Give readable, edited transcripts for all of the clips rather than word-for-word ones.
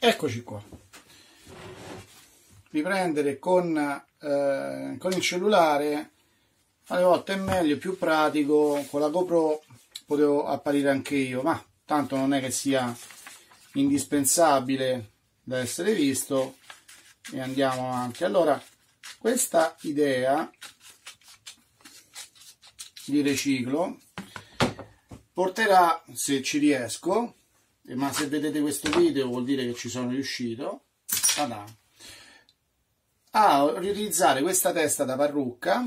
Eccoci qua. Riprendere con il cellulare alle volte è meglio, più pratico. Con la GoPro potevo apparire anche io, ma tanto non è che sia indispensabile da essere visto, e andiamo avanti. Allora, questa idea di riciclo porterà, se ci riesco, ma se vedete questo video vuol dire che ci sono riuscito, a riutilizzare questa testa da parrucca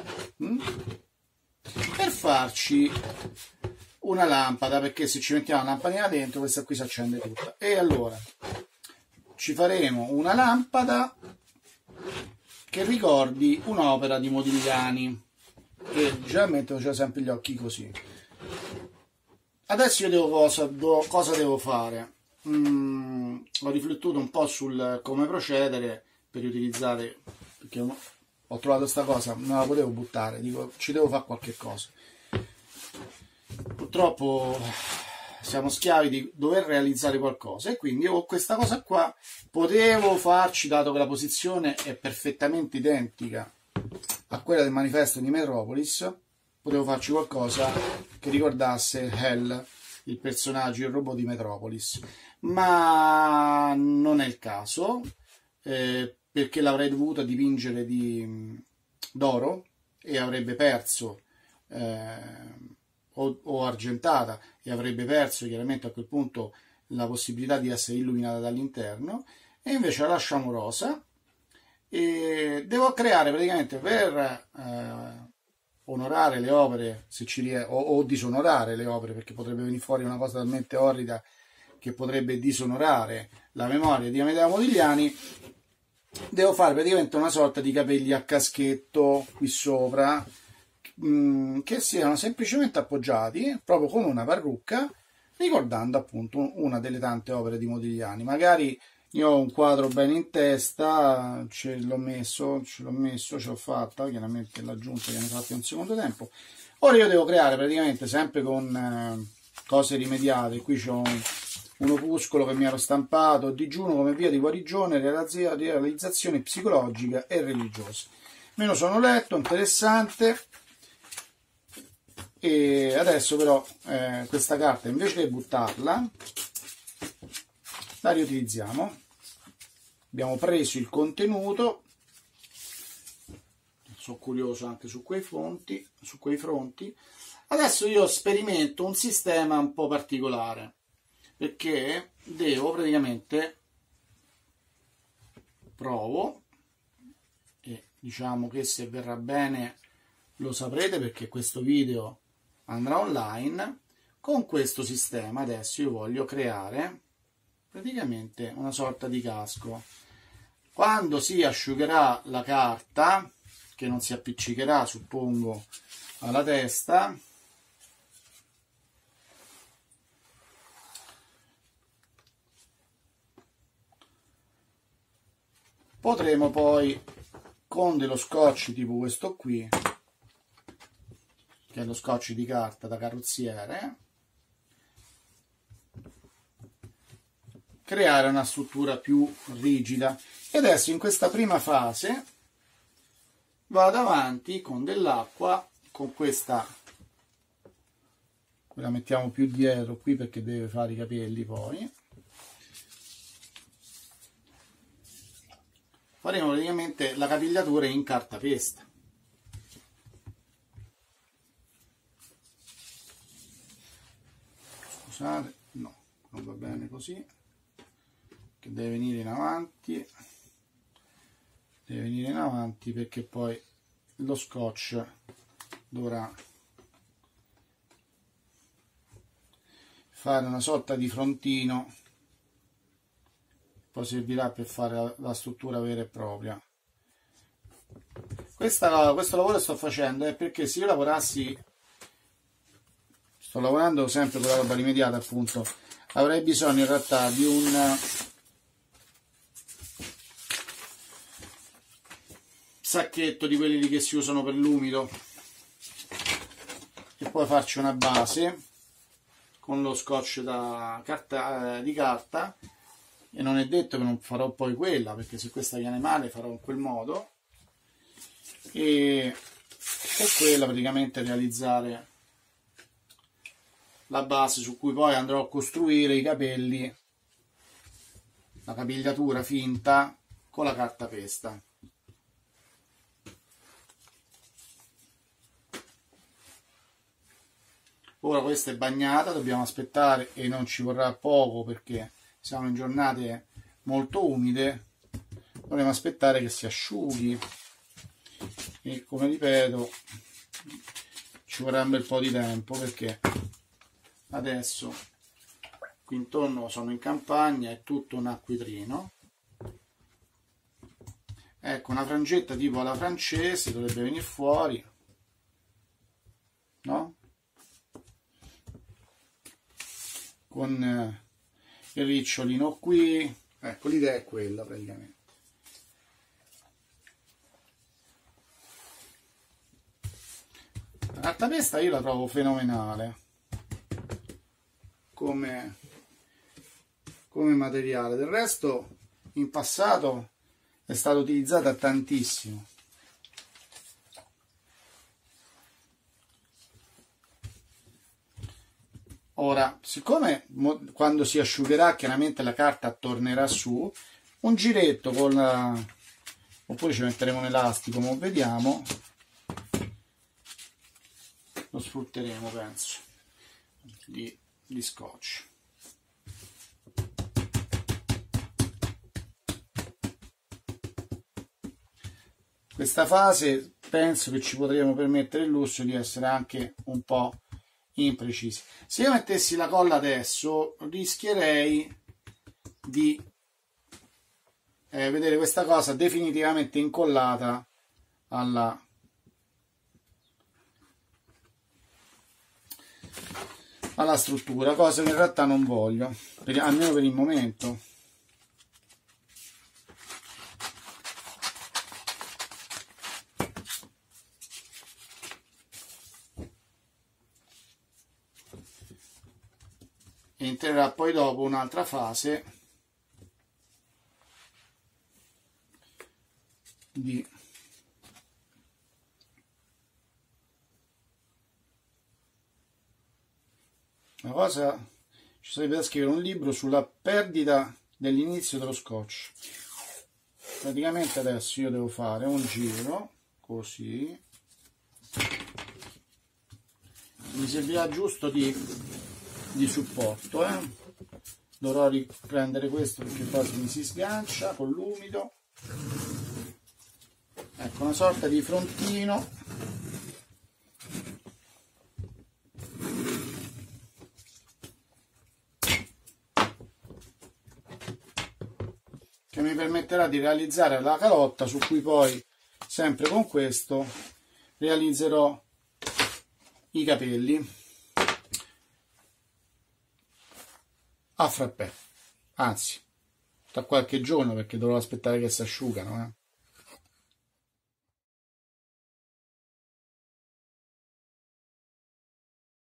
per farci una lampada, perché se ci mettiamo la lampadina dentro, questa qui si accende tutta. E allora ci faremo una lampada che ricordi un'opera di Modigliani, che generalmente faceva sempre gli occhi così. Adesso io cosa devo fare? Ho riflettuto un po' sul come procedere per utilizzare, perché ho trovato sta cosa, non la potevo buttare, dico ci devo fare qualche cosa. Purtroppo siamo schiavi di dover realizzare qualcosa, e quindi io con questa cosa qua potevo farci, dato che la posizione è perfettamente identica a quella del manifesto di Metropolis, potevo farci qualcosa che ricordasse Hell, il personaggio, il robot di Metropolis, ma non è il caso, perché l'avrei dovuta dipingere d'oro e avrebbe perso, o argentata, e avrebbe perso chiaramente a quel punto la possibilità di essere illuminata dall'interno, e invece la lasciamo rosa. E devo creare praticamente, per onorare le opere, se ci o disonorare le opere, perché potrebbe venire fuori una cosa talmente orrida che potrebbe disonorare la memoria di Amedeo Modigliani, devo fare praticamente una sorta di capelli a caschetto qui sopra, che siano semplicemente appoggiati proprio come una parrucca, ricordando appunto una delle tante opere di Modigliani. Magari io ho un quadro bene in testa, ce l'ho fatta, chiaramente l'aggiunta viene fatta in un secondo tempo. Ora io devo creare praticamente sempre con cose rimediate. Qui c'ho un opuscolo che mi ero stampato, digiuno come via di guarigione, realizzazione psicologica e religiosa. Me lo sono letto, interessante. E adesso però questa carta, invece di buttarla, la riutilizziamo. Abbiamo preso il contenuto, sono curioso anche su quei fronti. Adesso io sperimento un sistema un po' particolare, perché devo praticamente provo, e diciamo che se verrà bene lo saprete, perché questo video andrà online. Con questo sistema adesso io voglio creare praticamente una sorta di casco. Quando si asciugherà la carta, che non si appiccicherà, suppongo, alla testa, potremo poi, con dello scotch tipo questo qui, che è lo scotch di carta da carrozziere, creare una struttura più rigida. E adesso in questa prima fase vado avanti con dell'acqua, con questa, la mettiamo più dietro qui perché deve fare i capelli. Poi faremo praticamente la capigliatura in cartapesta. Scusate, no, non va bene così, che deve venire in avanti, perché poi lo scotch dovrà fare una sorta di frontino, poi servirà per fare la struttura vera e propria. Questo lavoro che sto facendo è perché se io lavorassi, sto lavorando sempre con la roba rimediata appunto, avrei bisogno in realtà di un sacchetto di quelli che si usano per l'umido, e poi farci una base con lo scotch di carta, e non è detto che non farò poi quella, perché se questa viene male farò in quel modo, e quella praticamente realizzare la base su cui poi andrò a costruire i capelli, la capigliatura finta con la cartapesta. Ora questa è bagnata, dobbiamo aspettare, e non ci vorrà poco perché siamo in giornate molto umide, dovremo aspettare che si asciughi, e come ripeto ci vorrà un bel po' di tempo, perché adesso qui intorno sono in campagna, è tutto un acquitrino. Ecco, una frangetta tipo alla francese dovrebbe venire fuori, no? Con il ricciolino qui, ecco, l'idea è quella praticamente. La cartapesta io la trovo fenomenale come materiale, del resto in passato è stata utilizzata tantissimo. Ora, siccome quando si asciugherà chiaramente la carta tornerà su, un giretto con la... oppure ci metteremo un elastico, ma vediamo, lo sfrutteremo penso, di scotch. Questa fase penso che ci potremo permettere il lusso di essere anche un po' imprecisi. Se io mettessi la colla adesso rischierei di vedere questa cosa definitivamente incollata alla struttura, cosa che in realtà non voglio, almeno per il momento. Entrerà poi dopo un'altra fase di una cosa, ci sarebbe da scrivere un libro sulla perdita dell'inizio dello scotch. Praticamente adesso io devo fare un giro così, mi servirà giusto di supporto, dovrò riprendere questo perché poi mi si sgancia con l'umido. Ecco, una sorta di frontino che mi permetterà di realizzare la calotta su cui poi, sempre con questo, realizzerò i capelli a frappè, anzi tra qualche giorno, perché dovrò aspettare che si asciugano.